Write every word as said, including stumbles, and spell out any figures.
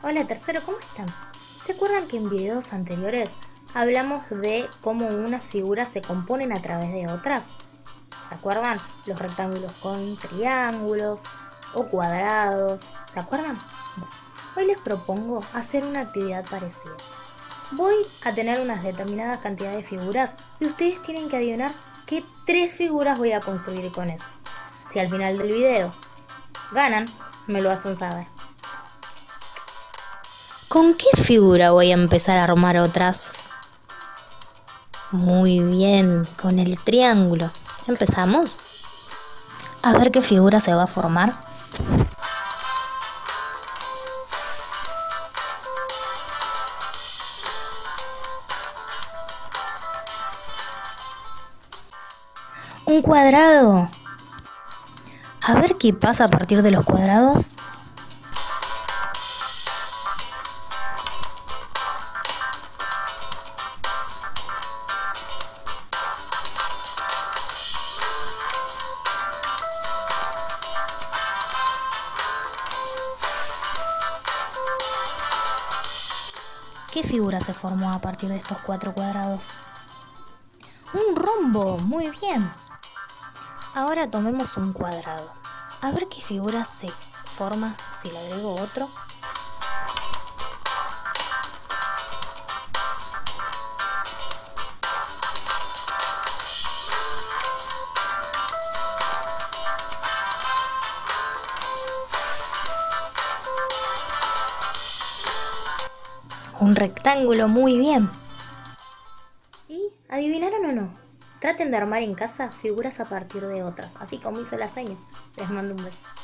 Hola tercero, ¿cómo están? ¿Se acuerdan que en videos anteriores hablamos de cómo unas figuras se componen a través de otras? ¿Se acuerdan? Los rectángulos con triángulos o cuadrados. ¿Se acuerdan? Bueno, hoy les propongo hacer una actividad parecida. Voy a tener unas determinadas cantidades de figuras y ustedes tienen que adivinar qué tres figuras voy a construir con eso. Si al final del video ganan, me lo hacen saber. ¿Con qué figura voy a empezar a armar otras? Muy bien, con el triángulo. ¿Empezamos? A ver qué figura se va a formar. Un cuadrado. A ver qué pasa a partir de los cuadrados. ¿Qué figura se formó a partir de estos cuatro cuadrados? Un rombo, muy bien. Ahora tomemos un cuadrado. A ver qué figura se forma si le agrego otro. Un rectángulo, muy bien. ¿Y adivinaron o no? Traten de armar en casa figuras a partir de otras, así como hizo la seña. Les mando un beso.